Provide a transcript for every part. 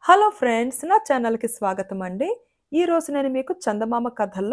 Hello friends, నా ఛానల్‌కి స్వాగతం అండి. ఈరోజు నేను మీకు చందమామ కథల్లో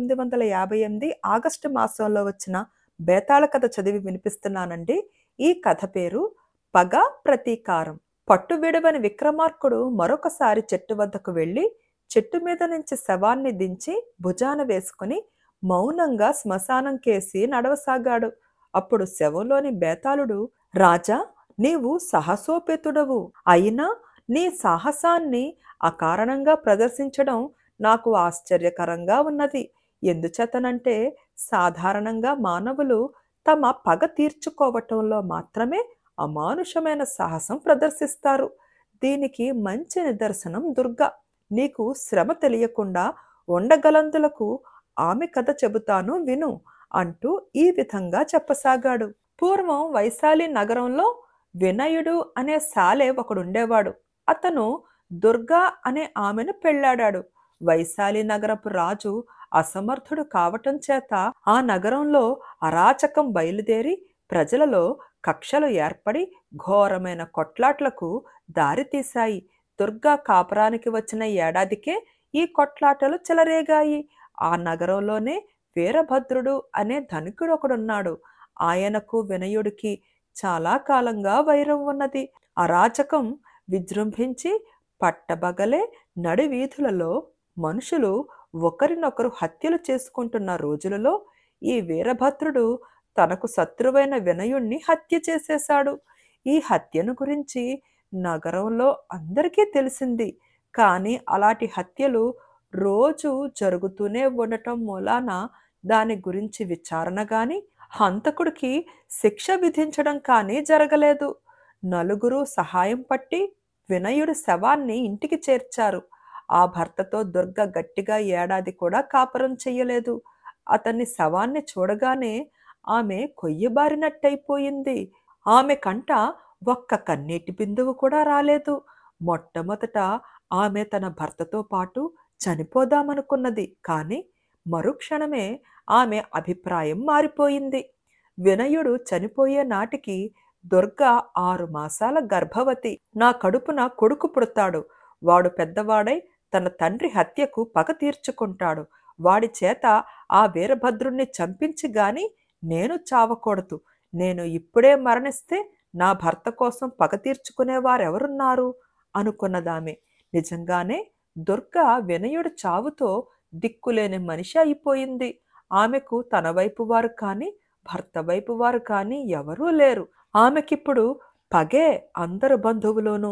1958 ఆగస్టు మాసంలో వచ్చిన బేతాళ కథ చదివి వినిపిస్తున్నానండి. ఈ కథ పేరు పగ ప్రతీకారం. పట్టు విడవని విక్రమార్కుడు మరొకసారి చెట్టు వద్దకు వెళ్ళి చెట్టు మీద నుంచి శవాన్ని దించి భుజాన వేసుకుని మౌనంగా శ్మశానం కేసి నడవసాగాడు. అప్పుడు శవంలోని బేతాళుడు, రాజా, నీవు సాహసోపేతుడవు అయినా నీ సాహసాన్ని అకారణంగా ప్రదర్శించడం నాకు ఆశ్చర్యకరంగా ఉన్నది. ఎందుచేతనంటే సాధారణంగా మానవులు తమ పగ తీర్చుకోవటంలో మాత్రమే అమానుషమైన సాహసం ప్రదర్శిస్తారు. దీనికి మంచి నిదర్శనం దుర్గ. నీకు శ్రమ తెలియకుండా ఉండగలందులకు ఆమె కథ చెబుతాను విను అంటూ ఈ విధంగా చెప్పసాగాడు. పూర్వం వైశాలి నగరంలో వినయుడు అనే సాలె ఒకడుండేవాడు. అతను దుర్గా అనే ఆమెను పెళ్లాడాడు. వైశాలి నగరపు రాజు అసమర్థుడు కావటం చేత ఆ నగరంలో అరాచకం బయలుదేరి ప్రజలలో కక్షలు ఏర్పడి ఘోరమైన కొట్లాట్లకు దారితీశాయి. దుర్గా కాపురానికి వచ్చిన ఏడాదికే ఈ కొట్లాటలు చెలరేగాయి. ఆ నగరంలోనే వీరభద్రుడు అనే ధనికుడొకడున్నాడు. ఆయనకు వినయుడికి చాలా కాలంగా వైరం ఉన్నది. అరాచకం విజృంభించి పట్టబగలే నడివీధులలో మనుషులు ఒకరినొకరు హత్యలు చేసుకుంటున్న రోజులలో ఈ వీరభద్రుడు తనకు శత్రువైన వినయుణ్ణి హత్య చేసేశాడు. ఈ హత్యను గురించి నగరంలో అందరికీ తెలిసింది. కానీ అలాంటి హత్యలు రోజు జరుగుతూనే ఉండటం మూలాన దాని గురించి విచారణ గాని, హంతకుడికి శిక్ష విధించడం కానీ జరగలేదు. నలుగురు సహాయం పట్టి వినయుడి శవాన్ని ఇంటికి చేర్చారు. ఆ భర్తతో దుర్గ గట్టిగా ఏడాది కూడా కాపురం చెయ్యలేదు. అతన్ని శవాన్ని చూడగానే ఆమె కొయ్యబారినట్టయిపోయింది. ఆమె కంట ఒక్క కన్నీటి బిందువు కూడా రాలేదు. మొట్టమొదట ఆమె తన భర్తతో పాటు చనిపోదామనుకున్నది. కానీ మరుక్షణమే ఆమె అభిప్రాయం మారిపోయింది. వినయుడు చనిపోయే నాటికి దుర్గ 6 మాసాల గర్భవతి. నా కడుపున కొడుకు పుడతాడు. వాడు పెద్దవాడై తన తండ్రి హత్యకు పగ తీర్చుకుంటాడు. వాడి చేత ఆ వీరభద్రుణ్ణి చంపించి గాని నేను చావకూడదు. నేను ఇప్పుడే మరణిస్తే నా భర్త కోసం పగ తీర్చుకునేవారెవరున్నారు అనుకున్నదామె. నిజంగానే దుర్గ వినయుడు చావుతో దిక్కులేని మనిషి అయిపోయింది. ఆమెకు తన వైపు వారు కానీ భర్త వైపు వారు కానీ ఎవరూ లేరు. ఆమెకిప్పుడు పగే అందరు బంధువులోనూ.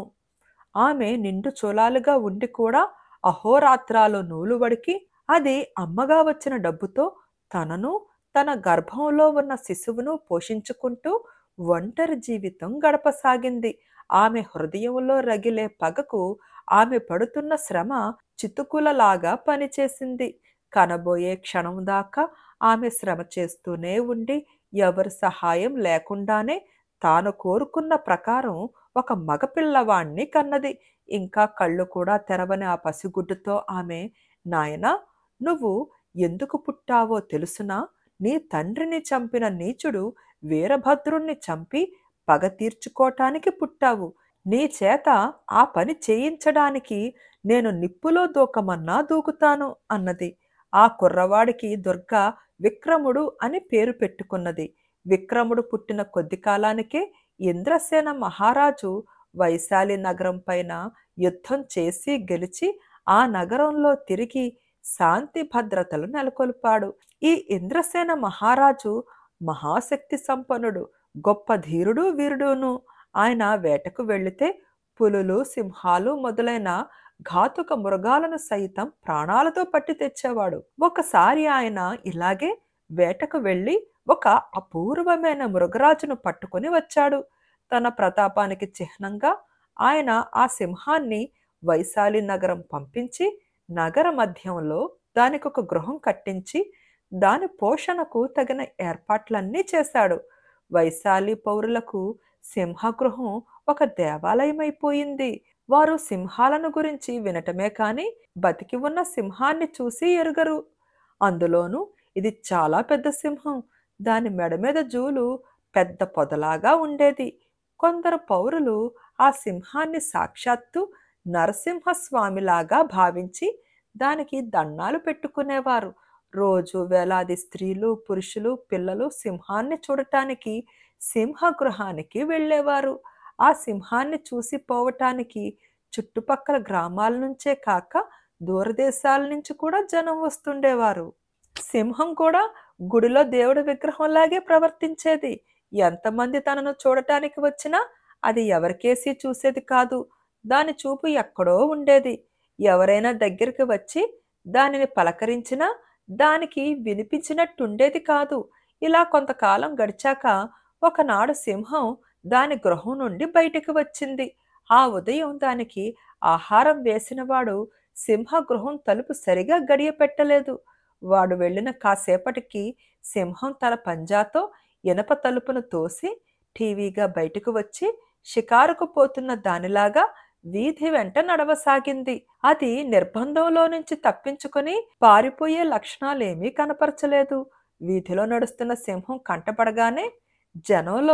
ఆమె నిండు చూలాలుగా ఉండి కూడా అహోరాత్రాలు నూలువడికి అది అమ్మగా వచ్చిన డబ్బుతో తనను తన గర్భంలో ఉన్న శిశువును పోషించుకుంటూ ఒంటరి జీవితం గడపసాగింది. ఆమె హృదయంలో రగిలే పగకు ఆమె పడుతున్న శ్రమ చితుకులలాగా పనిచేసింది. కనబోయే క్షణం దాకా ఆమె శ్రమ చేస్తూనే ఉండి ఎవరి సహాయం లేకుండానే తాను కోరుకున్న ప్రకారం ఒక మగపిల్లవాణ్ణి కన్నది. ఇంకా కళ్ళు కూడా తెరవని ఆ పసిగుడ్డుతో ఆమె, నాయనా, నువ్వు ఎందుకు పుట్టావో తెలుసునా? నీ తండ్రిని చంపిన నీచుడు వీరభద్రుణ్ణి చంపి పగ తీర్చుకోటానికి పుట్టావు. నీ చేత ఆ పని చేయించడానికి నేను నిప్పులో దూకమన్నా దూకుతాను అన్నది. ఆ కుర్రవాడికి దుర్గ విక్రముడు అని పేరు పెట్టుకున్నది. విక్రముడు పుట్టిన కొద్ది కాలానికే ఇంద్రసేన మహారాజు వైశాలి నగరం పైన యుద్ధం చేసి గెలిచి ఆ నగరంలో తిరిగి శాంతి భద్రతలు నెలకొల్పాడు. ఈ ఇంద్రసేన మహారాజు మహాశక్తి సంపన్నుడు, గొప్ప ధీరుడు వీరుడును. ఆయన వేటకు వెళితే పులులు, సింహాలు మొదలైన ఘాతుక మృగాలను సైతం ప్రాణాలతో పట్టి తెచ్చేవాడు. ఒకసారి ఆయన ఇలాగే వేటకు వెళ్ళి ఒక అపూర్వమైన మృగరాజును పట్టుకొని వచ్చాడు. తన ప్రతాపానికి చిహ్నంగా ఆయన ఆ సింహాన్ని వైశాలి నగరం పంపించి నగర మధ్యంలో దానికొక గృహం కట్టించి దాని పోషణకు తగిన ఏర్పాట్లన్నీ చేశాడు. వైశాలి పౌరులకు సింహగృహం ఒక దేవాలయమైపోయింది. వారు సింహాలను గురించి వినటమే కాని బతికి ఉన్న సింహాన్ని చూసి ఎరుగరు. అందులోనూ ఇది చాలా పెద్ద సింహం. దాని మెడ మీద జూలు పెద్ద పొదలాగా ఉండేది. కొందరు పౌరులు ఆ సింహాన్ని సాక్షాత్తు నరసింహస్వామిలాగా భావించి దానికి దండాలు పెట్టుకునేవారు. రోజు వేలాది స్త్రీలు, పురుషులు, పిల్లలు సింహాన్ని చూడటానికి సింహగృహానికి వెళ్ళేవారు. ఆ సింహాన్ని చూసి పోవటానికి చుట్టుపక్కల గ్రామాల నుంచే కాక దూరదేశాల నుంచి కూడా జనం వస్తుండేవారు. సింహం కూడా గుడిలో దేవుడి విగ్రహంలాగే ప్రవర్తించేది. ఎంతమంది తనను చూడటానికి వచ్చినా అది ఎవరికేసి చూసేది కాదు. దాని చూపు ఎక్కడో ఉండేది. ఎవరైనా దగ్గరికి వచ్చి దానిని పలకరించినా దానికి వినిపించినట్టుండేది కాదు. ఇలా కొంతకాలం గడిచాక ఒకనాడు సింహం దాని గృహం నుండి బయటికి వచ్చింది. ఆ ఉదయం దానికి ఆహారం వేసినవాడు సింహగృహం తలుపు సరిగా గడియ పెట్టలేదు. వాడు వెళ్ళిన కాసేపటికి సింహం తన పంజాతో ఇనప తలుపును తోసి టీవీగా బయటకు వచ్చి షికారుకు పోతున్న దానిలాగా వీధి వెంట నడవసాగింది. అది నిర్బంధంలో నుంచి తప్పించుకొని పారిపోయే లక్షణాలేమీ కనపరచలేదు. వీధిలో నడుస్తున్న సింహం కంటపడగానే జనంలో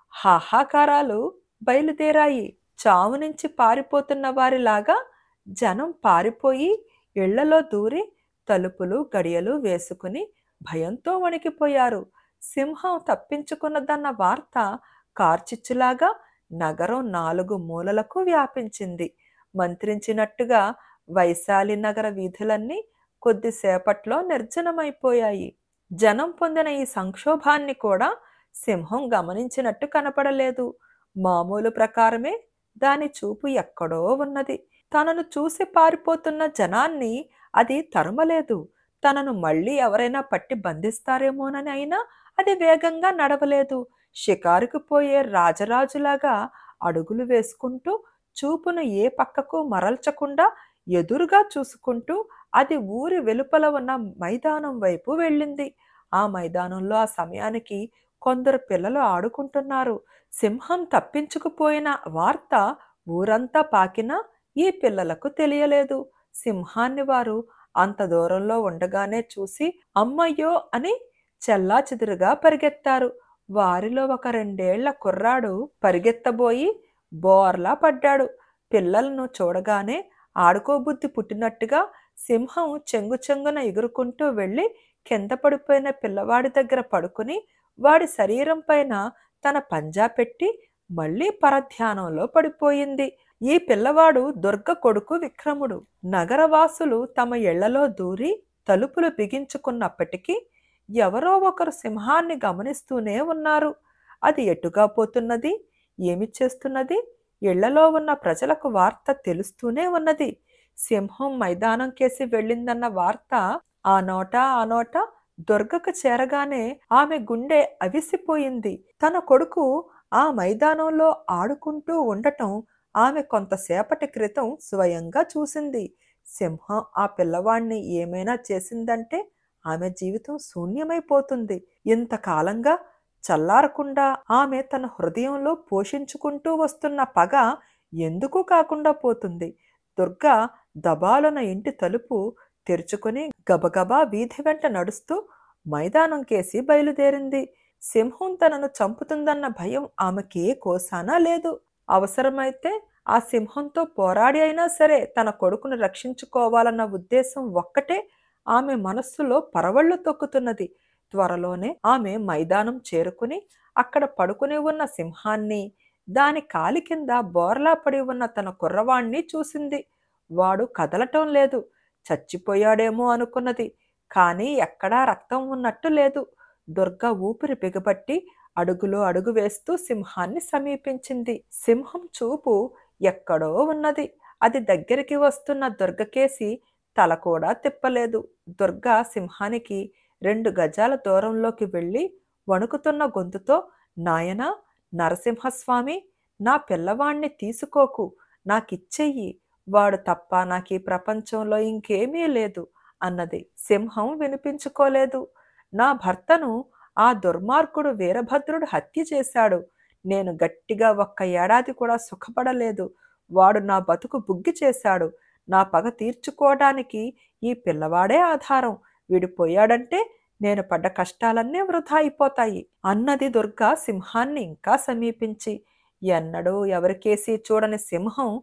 హాహాకారాలు బయలుదేరాయి. చావు నుంచి పారిపోతున్న వారిలాగా జనం పారిపోయి ఇళ్లలో దూరి తలుపులు గడియలు వేసుకుని భయంతో వణికిపోయారు. సింహం తప్పించుకున్నదన్న వార్త కార్చిచ్చులాగా నగరం 4 మూలలకు వ్యాపించింది. మంత్రించినట్టుగా వైశాలి నగర వీధులన్నీ కొద్దిసేపట్లో నిర్జనమైపోయాయి. జనం పొందిన ఈ సంక్షోభాన్ని కూడా సింహం గమనించినట్టు కనపడలేదు. మామూలు ప్రకారమే దాని చూపు ఎక్కడో ఉన్నది. తనను చూసి పారిపోతున్న జనాన్ని అది తరుమలేదు. తనను మళ్ళీ ఎవరైనా పట్టి బంధిస్తారేమోనని అయినా అది వేగంగా నడవలేదు. షికారుకు పోయే రాజరాజులాగా అడుగులు వేసుకుంటూ చూపును ఏ పక్కకు మరల్చకుండా ఎదురుగా చూసుకుంటూ అది ఊరి వెలుపల ఉన్న మైదానం వైపు వెళ్ళింది. ఆ మైదానంలో ఆ సమయానికి కొందరు పిల్లలు ఆడుకుంటున్నారు. సింహం తప్పించుకుపోయిన వార్త ఊరంతా పాకినా ఈ పిల్లలకు తెలియలేదు. సింహాన్ని వారు అంత దూరంలో ఉండగానే చూసి అమ్మయ్యో అని చెల్లాచెదురుగా పరిగెత్తారు. వారిలో ఒక 2 ఏళ్ల కుర్రాడు పరిగెత్తబోయి బోర్లా పడ్డాడు. పిల్లలను చూడగానే ఆడుకోబుద్ధి పుట్టినట్టుగా సింహం చెంగున ఎగురుకుంటూ వెళ్ళి కింద పడిపోయిన పిల్లవాడి దగ్గర పడుకుని వాడి శరీరం పైన తన పంజా పెట్టి మళ్ళీ పరధ్యానంలో పడిపోయింది. ఈ పిల్లవాడు దుర్గ కొడుకు విక్రముడు. నగరవాసులు తమ ఇళ్లలో దూరి తలుపులు బిగించుకున్నప్పటికీ ఎవరో ఒకరు సింహాన్ని గమనిస్తూనే ఉన్నారు. అది ఎటుగా పోతున్నది, ఏమి చేస్తున్నది, ఇళ్లలో ఉన్న ప్రజలకు వార్త తెలుస్తూనే ఉన్నది. సింహం మైదానం కేసి వెళ్ళిందన్న వార్త ఆ నోట దుర్గకు చేరగానే ఆమె గుండె అవిసిపోయింది. తన కొడుకు ఆ మైదానంలో ఆడుకుంటూ ఉండటం ఆమె కొంతసేపటి క్రితం స్వయంగా చూసింది. సింహం ఆ పిల్లవాణ్ణి ఏమైనా చేసిందంటే ఆమె జీవితం శూన్యమైపోతుంది. ఇంతకాలంగా చల్లారకుండా ఆమె తన హృదయంలో పోషించుకుంటూ వస్తున్న పగ ఎందుకు కాకుండా పోతుంది. దుర్గ దబాలున ఇంటి తలుపు తెరుచుకుని గబగబా వీధి వెంట నడుస్తూ మైదానం కేసి బయలుదేరింది. సింహం తనను చంపుతుందన్న భయం ఆమెకే కోసానా లేదు. అవసరమైతే ఆ సింహంతో పోరాడి అయినా సరే తన కొడుకును రక్షించుకోవాలన్న ఉద్దేశం ఒక్కటే ఆమె మనస్సులో పరవళ్లు తొక్కుతున్నది. త్వరలోనే ఆమె మైదానం చేరుకుని అక్కడ పడుకుని ఉన్న సింహాన్ని, దాని కాలి కింద బోర్లా పడి ఉన్న తన కుర్రవాణ్ణి చూసింది. వాడు కదలటం లేదు. చచ్చిపోయాడేమో అనుకున్నది. కానీ ఎక్కడా రక్తం ఉన్నట్టు లేదు. దుర్గ ఊపిరి బిగబట్టి అడుగులో అడుగు వేస్తూ సింహాన్ని సమీపించింది. సింహం చూపు ఎక్కడో ఉన్నది. అది దగ్గరికి వస్తున్న దుర్గకేసి తల కూడా తిప్పలేదు. దుర్గ సింహానికి 2 గజాల దూరంలోకి వెళ్ళి వణుకుతున్న గొంతుతో, నాయనా నరసింహస్వామి, నా పిల్లవాణ్ణి తీసుకోకు, నాకిచ్చెయ్యి. వాడు తప్ప నాకీ ప్రపంచంలో ఇంకేమీ లేదు అన్నది. సింహం వినిపించుకోలేదు. నా భర్తను ఆ దుర్మార్గుడు వీరభద్రుడు హత్య చేశాడు. నేను గట్టిగా 1 ఏడాది కూడా సుఖపడలేదు. వాడు నా బతుకు బుగ్గి చేశాడు. నా పగ తీర్చుకోవడానికి ఈ పిల్లవాడే ఆధారం. వీడు పోయాడంటే నేను పడ్డ కష్టాలన్నీ వృధా అయిపోతాయి అన్నది దుర్గ సింహాన్ని ఇంకా సమీపించి. ఎన్నడూ ఎవరికేసి చూడని సింహం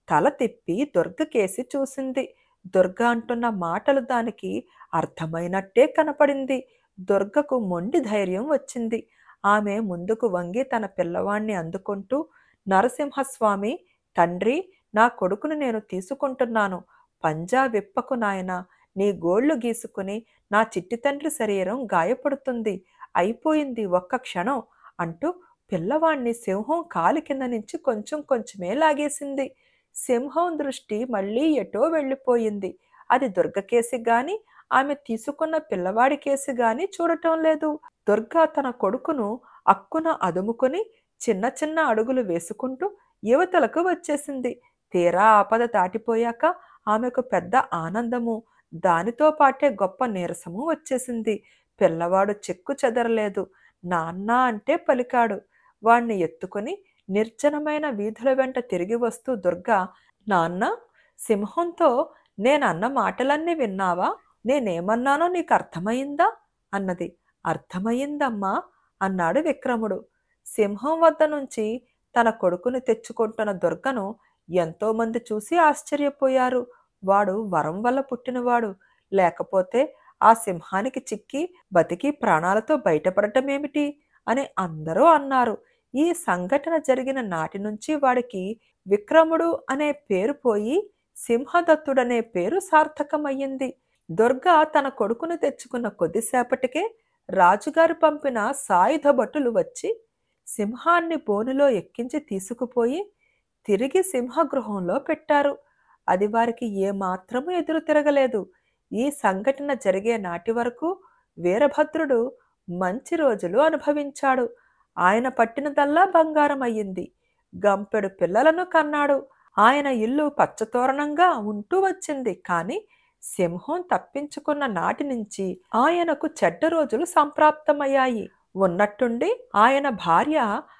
తల తిప్పి దుర్గకేసి చూసింది. దుర్గ అంటున్న మాటలు దానికి అర్థమైనట్టే కనపడింది. దుర్గకు మొండి ధైర్యం వచ్చింది. ఆమె ముందుకు వంగి తన పిల్లవాణ్ణి అందుకుంటూ, నరసింహస్వామి, తండ్రి, నా కొడుకును నేను తీసుకుంటున్నాను. పంజా విప్పకు నాయనా, నీ గోళ్లు గీసుకుని నా చిట్టి తండ్రి శరీరం గాయపడుతుంది. అయిపోయింది, ఒక్క క్షణం అంటూ పిల్లవాణ్ణి సింహం కాలి కింద నుంచి కొంచెం కొంచెమే లాగేసింది. సింహం దృష్టి మళ్ళీ ఎటో వెళ్ళిపోయింది. అది దుర్గకేసి గాని, ఆమె తీసుకున్న పిల్లవాడి కేసి గాని చూడటం లేదు. దుర్గ తన కొడుకును అక్కున అదుముకుని చిన్న చిన్న అడుగులు వేసుకుంటూ యువతలకు వచ్చేసింది. తీరా ఆపద దాటిపోయాక ఆమెకు పెద్ద ఆనందము, దానితో పాటే గొప్ప నీరసము వచ్చేసింది. పిల్లవాడు చెక్కు చెదరలేదు. నాన్న అంటే పలికాడు. వాణ్ణి ఎత్తుకుని నిర్జనమైన వీధుల వెంట తిరిగి వస్తూ దుర్గ, నాన్న, సింహంతో నేనన్న మాటలన్నీ విన్నావా? నేనేమన్నానో నీకు అర్థమయిందా అన్నది. అర్థమయ్యిందమ్మా అన్నాడు విక్రముడు. సింహం వద్ద నుంచి తన కొడుకుని తెచ్చుకుంటున్న దుర్గను ఎంతోమంది చూసి ఆశ్చర్యపోయారు. వాడు వరం వల్ల పుట్టినవాడు, లేకపోతే ఆ సింహానికి చిక్కి బతికి ప్రాణాలతో బయటపడటమేమిటి అని అందరూ అన్నారు. ఈ సంఘటన జరిగిన నాటి నుంచి వాడికి విక్రముడు అనే పేరు పోయి సింహదత్తుడనే పేరు సార్థకమయ్యింది. దుర్గ తన కొడుకును తెచ్చుకున్న కొద్దిసేపటికే రాజుగారు పంపిన సాయుధ భటులు వచ్చి సింహాన్ని బోనులో ఎక్కించి తీసుకుపోయి తిరిగి సింహగృహంలో పెట్టారు. అది వారికి ఏమాత్రమూ ఎదురు తిరగలేదు. ఈ సంఘటన జరిగే నాటి వరకు వీరభద్రుడు మంచి రోజులు అనుభవించాడు. ఆయన పట్టినదల్లా బంగారం అయ్యింది. గంపెడు పిల్లలను కన్నాడు. ఆయన ఇల్లు పచ్చతోరణంగా ఉంటూ వచ్చింది. కాని సింహం తప్పించుకున్న నాటి నుంచి ఆయనకు చెడ్డ రోజులు సంప్రాప్తమయ్యాయి. ఉన్నట్టుండి ఆయన భార్య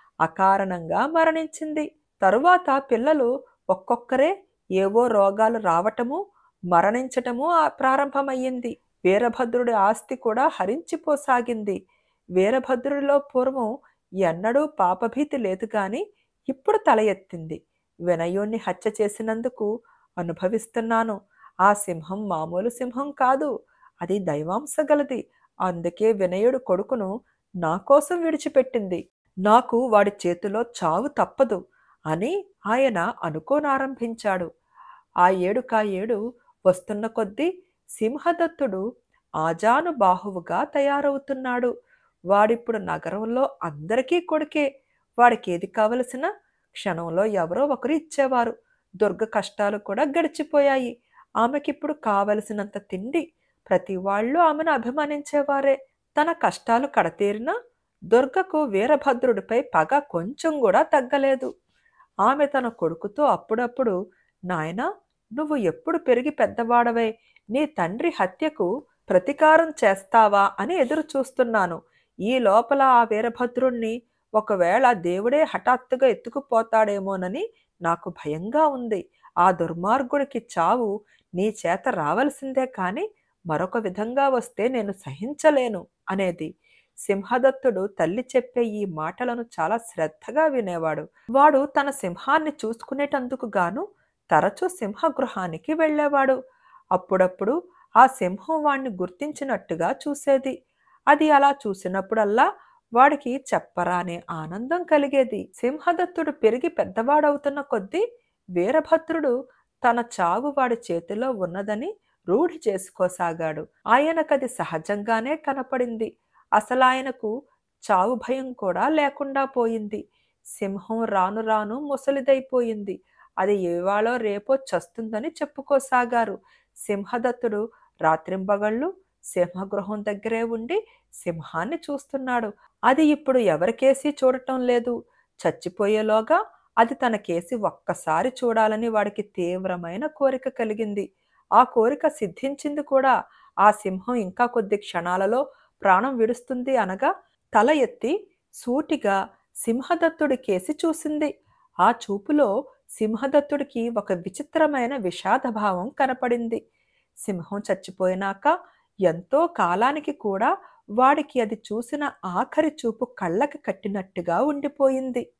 అకారణంగా మరణించింది. తరువాత పిల్లలు ఒక్కొక్కరే ఏవో రోగాలు రావటము, మరణించటము ప్రారంభమయ్యింది. వీరభద్రుడి ఆస్తి కూడా హరించిపోసాగింది. వీరభద్రుడిలో పూర్వం ఎన్నడూ పాపభీతి లేదు గాని ఇప్పుడు తల ఎత్తింది. వినయుణ్ణి హత్య చేసినందుకు అనుభవిస్తున్నాను. ఆ సింహం మామూలు సింహం కాదు, అది దైవాంశ గలది. అందుకే వినయుడు కొడుకును నా కోసం విడిచిపెట్టింది. నాకు వాడి చేతిలో చావు తప్పదు అని ఆయన అనుకోనారంభించాడు. ఆ ఏడు వస్తున్న కొద్దీ సింహదత్తుడు ఆజానుబాహువుగా తయారవుతున్నాడు. వాడిప్పుడు నగరంలో అందరికీ కొడుకే. వాడికేది కావలసిన క్షణంలో ఎవరో ఒకరు ఇచ్చేవారు. దుర్గ కష్టాలు కూడా గడిచిపోయాయి. ఆమెకిప్పుడు కావలసినంత తిండి. ప్రతి వాళ్ళు ఆమెను అభిమానించేవారే. తన కష్టాలు కడతీరినా దుర్గకు వీరభద్రుడిపై పగ కొంచెం కూడా తగ్గలేదు. ఆమె తన కొడుకుతో అప్పుడప్పుడు, నాయనా, నువ్వు ఎప్పుడు పెరిగి పెద్దవాడవై నీ తండ్రి హత్యకు ప్రతీకారం చేస్తావా అని ఎదురు చూస్తున్నాను. ఈ లోపల ఆ వీరభద్రుణ్ణి ఒకవేళ దేవుడే హఠాత్తుగా ఎత్తుకుపోతాడేమోనని నాకు భయంగా ఉంది. ఆ దుర్మార్గుడికి చావు నీ చేత రావలసిందే కాని మరొక విధంగా వస్తే నేను సహించలేను అనేది. సింహదత్తుడు తల్లి చెప్పే ఈ మాటలను చాలా శ్రద్ధగా వినేవాడు. వాడు తన సింహాన్ని చూసుకునేటందుకు గాను తరచూ సింహగృహానికి వెళ్ళేవాడు. అప్పుడప్పుడు ఆ సింహం వాణ్ణి గుర్తించినట్టుగా చూసేది. అది అలా చూసినప్పుడల్లా వాడికి చెప్పరానే ఆనందం కలిగేది. సింహదత్తుడు పెరిగి పెద్దవాడవుతున్న కొద్దీ వీరభద్రుడు తన చావు వాడి చేతిలో ఉన్నదని రూఢి చేసుకోసాగాడు. ఆయనకది సహజంగానే కనపడింది. అసలాయనకు చావు భయం కూడా లేకుండా పోయింది. సింహం రాను రాను ముసలిదైపోయింది. అది ఇవాళో రేపో చస్తుందని చెప్పుకోసాగారు. సింహదత్తుడు రాత్రింబగళ్ళు సింహగృహం దగ్గరే ఉండి సింహాన్ని చూస్తున్నాడు. అది ఇప్పుడు ఎవరికేసి చూడటం లేదు. చచ్చిపోయేలోగా అది తన కేసి ఒక్కసారి చూడాలని వాడికి తీవ్రమైన కోరిక కలిగింది. ఆ కోరిక సిద్ధించింది కూడా. ఆ సింహం ఇంకా కొద్ది క్షణాలలో ప్రాణం విడుస్తుంది అనగా తల ఎత్తి సూటిగా సింహదత్తుడి కేసి చూసింది. ఆ చూపులో సింహదత్తుడికి ఒక విచిత్రమైన విషాదభావం కనపడింది. సింహం చచ్చిపోయినాక ఎంతో కాలానికి కూడా వాడికి అది చూసిన ఆఖరి చూపు కళ్ళకి కట్టినట్టుగా ఉండిపోయింది.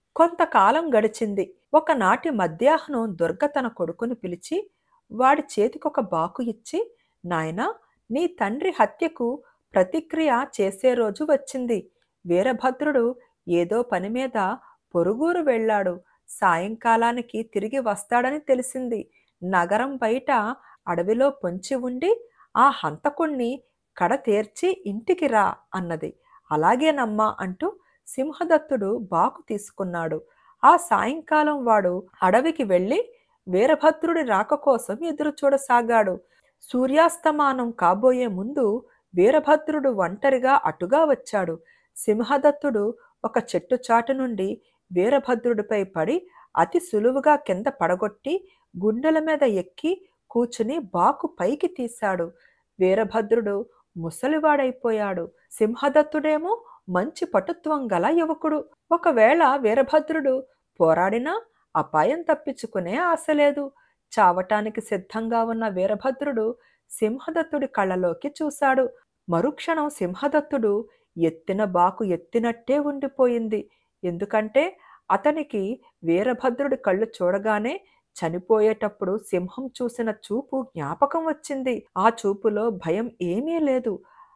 కొంతకాలం గడిచింది. ఒకనాటి మధ్యాహ్నం దుర్గ తన కొడుకుని పిలిచి వాడి చేతికొక బాకు ఇచ్చి, నాయనా, నీ తండ్రి హత్యకు ప్రతిక్రియ చేసే రోజు వచ్చింది. వీరభద్రుడు ఏదో పనిమీద పొరుగురు వెళ్ళాడు. సాయంకాలానికి తిరిగి వస్తాడని తెలిసింది. నగరం బయట అడవిలో పొంచి ఉండి ఆ హంతకుణ్ణి కడతేర్చి ఇంటికి రా అన్నది. అలాగేనమ్మా అంటూ సింహదత్తుడు బాకు తీసుకున్నాడు. ఆ సాయంకాలం వాడు అడవికి వెళ్ళి వీరభద్రుడి రాక కోసం ఎదురుచూడసాగాడు. సూర్యాస్తమానం కాబోయే ముందు వీరభద్రుడు ఒంటరిగా అటుగా వచ్చాడు. సింహదత్తుడు ఒక చెట్టు చాటు నుండి వీరభద్రుడిపై పడి అతి సులువుగా కింద పడగొట్టి గుండెల మీద ఎక్కి కూచుని బాకు పైకి తీశాడు. వీరభద్రుడు ముసలివాడైపోయాడు. సింహదత్తుడేమో మంచి పటుత్వం గల యువకుడు. ఒకవేళ వీరభద్రుడు పోరాడినా అపాయం తప్పించుకునే ఆశ లేదు. చావటానికి సిద్ధంగా ఉన్న వీరభద్రుడు సింహదత్తుడి కళ్ళలోకి చూశాడు. మరుక్షణం సింహదత్తుడు ఎత్తిన బాకు ఎత్తినట్టే ఉండిపోయింది. ఎందుకంటే అతనికి వీరభద్రుడి కళ్ళు చూడగానే చనిపోయేటప్పుడు సింహం చూసిన చూపు జ్ఞాపకం వచ్చింది. ఆ చూపులో భయం ఏమీ లేదు.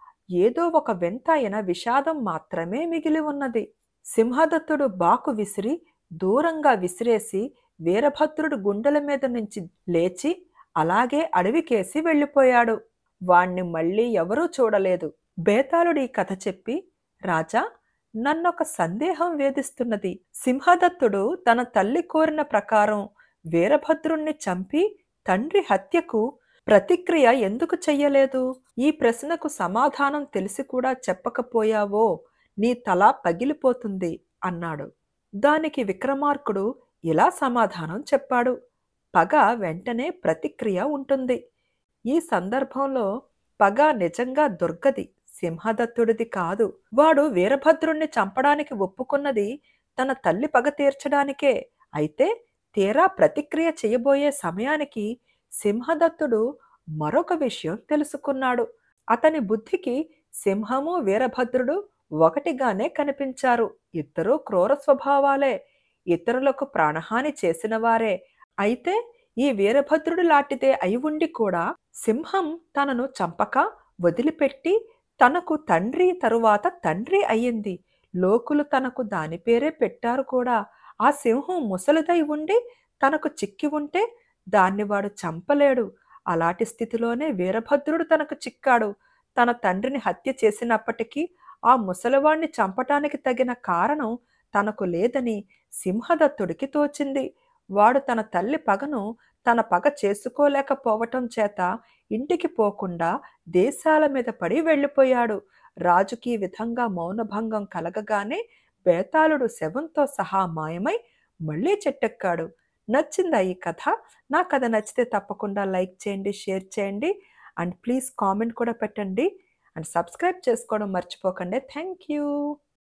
ఏదో ఒక వింతైన విషాదం మాత్రమే మిగిలి ఉన్నది. సింహదత్తుడు బాకు విసిరి దూరంగా విసిరేసి వీరభద్రుడు గుండెల మీద నుంచి లేచి అలాగే అడవికేసి వెళ్ళిపోయాడు. వాణ్ణి మళ్ళీ ఎవరూ చూడలేదు. బేతాళుడు ఈ కథ చెప్పి, రాజా, నన్నొక సందేహం వేధిస్తున్నది. సింహదత్తుడు తన తల్లి కోరిన ప్రకారం వీరభద్రుణ్ణి చంపి తండ్రి హత్యకు ప్రతిక్రియ ఎందుకు చెయ్యలేదు? ఈ ప్రశ్నకు సమాధానం తెలిసి కూడా చెప్పకపోయావో నీ తల పగిలిపోతుంది అన్నాడు. దానికి విక్రమార్కుడు ఇలా సమాధానం చెప్పాడు. పగ వెంటనే ప్రతిక్రియ ఉంటుంది. ఈ సందర్భంలో పగ నిజంగా దుర్గది, సింహదత్తుడిది కాదు. వాడు వీరభద్రుణ్ణి చంపడానికి ఒప్పుకున్నది తన తల్లి పగ తీర్చడానికే. అయితే తీరా ప్రతిక్రియ చేయబోయే సమయానికి సింహదత్తుడు మరొక విషయం తెలుసుకున్నాడు. అతని బుద్ధికి సింహము వీరభద్రుడు ఒకటిగానే కనిపించారు. ఇద్దరూ క్రూర స్వభావాలే, ఇతరులకు ప్రాణహాని చేసినవారే. అయితే ఈ వీరభద్రుడు లాంటిదే అయి ఉండి కూడా సింహం తనను చంపక వదిలిపెట్టి తనకు తండ్రి తరువాత తండ్రి అయ్యింది. లోకులు తనకు దాని పేరే పెట్టారు కూడా. ఆ సింహం ముసలిదై ఉండి తనకు చిక్కి ఉంటే దాన్ని వాడు చంపలేడు. అలాంటి స్థితిలోనే వీరభద్రుడు తనకు చిక్కాడు. తన తండ్రిని హత్య చేసినప్పటికీ ఆ ముసలివాణ్ణి చంపటానికి తగిన కారణం తనకు లేదని సింహదత్తుడికి తోచింది. వాడు తన తల్లి పగను తన పగ చేసుకోలేకపోవటం చేత ఇంటికి పోకుండా దేశాల మీద పడి వెళ్ళిపోయాడు. రాజుకి ఈ విధంగా మౌనభంగం కలగగానే బేతాళుడు శవంతో సహా మాయమై మళ్ళీ చెట్టెక్కాడు. నచ్చిందా ఈ కథ? నా కథ నచ్చితే తప్పకుండా లైక్ చేయండి, షేర్ చేయండి అండ్ ప్లీజ్ కామెంట్ కూడా పెట్టండి అండ్ సబ్స్క్రైబ్ చేసుకోవడం మర్చిపోకండి. Thank you.